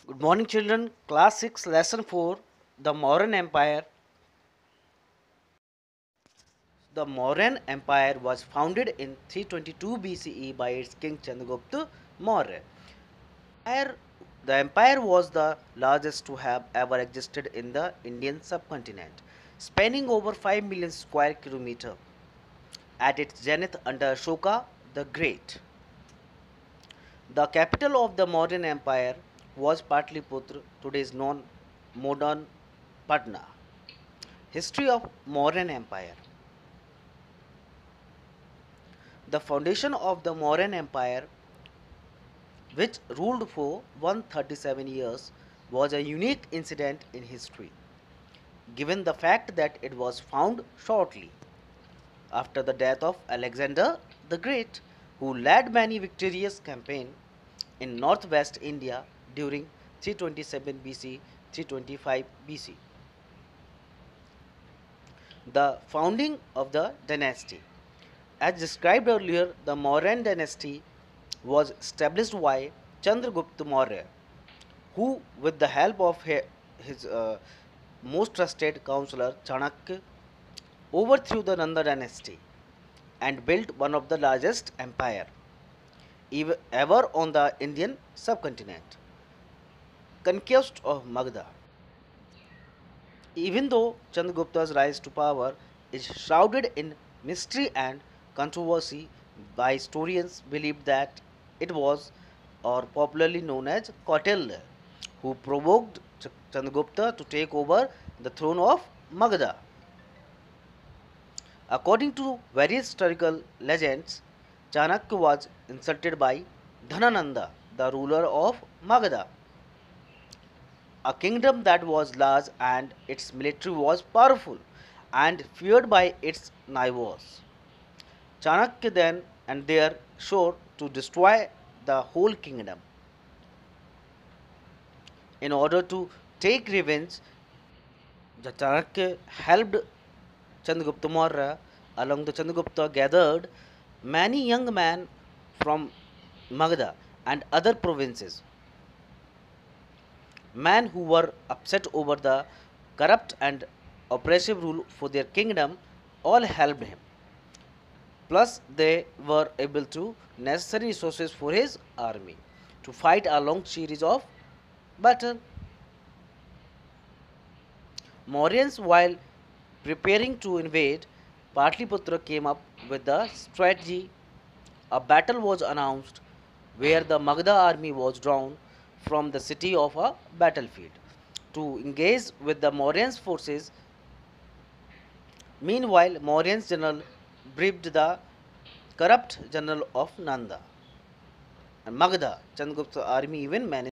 Good morning, children. Class 6, Lesson 4 The Mauryan Empire. The Mauryan Empire was founded in 322 BCE by its king Chandragupta Maurya. Empire- The empire was the largest to have ever existed in the Indian subcontinent, spanning over 5 million square kilometers. At its zenith under Ashoka the Great, the capital of the Mauryan Empire was Patliputra, today's known modern Patna. History of Mauryan Empire. The foundation of the Mauryan Empire, which ruled for 137 years, was a unique incident in history, given the fact that it was found shortly after the death of Alexander the Great, who led many victorious campaigns in northwest India during 327 BC 325 BC. The founding of the dynasty. As described earlier, the Mauryan dynasty was established by Chandragupta Maurya, who, with the help of his most trusted counselor Chanakya, overthrew the Nanda dynasty and built one of the largest empire ever on the Indian subcontinent. Conquest of Magadha. Even though Chandragupta's rise to power is shrouded in mystery and controversy, by historians believe that it was, or popularly known as Kautilya, who provoked Chandragupta to take over the throne of Magadha. According to various historical legends, Chanakya was insulted by Dhanananda, the ruler of Magadha, a kingdom that was large and its military was powerful and feared by its neighbors. Chanakya then and there swore to destroy the whole kingdom. In order to take revenge, the Chanakya helped Chandragupta Maurya. Along the Chandragupta gathered many young men from Magadha and other provinces, men who were upset over the corrupt and oppressive rule for their kingdom, all helped him. Plus, they were able to necessary resources for his army to fight a long series of battles. Mauryans, while preparing to invade Patliputra, came up with the strategy. A battle was announced where the Magadha army was drawn from the city of a battlefield to engage with the Mauryan forces. Meanwhile, Mauryan's general briefed the corrupt general of Nanda and Magadha. Chandragupta's army even managed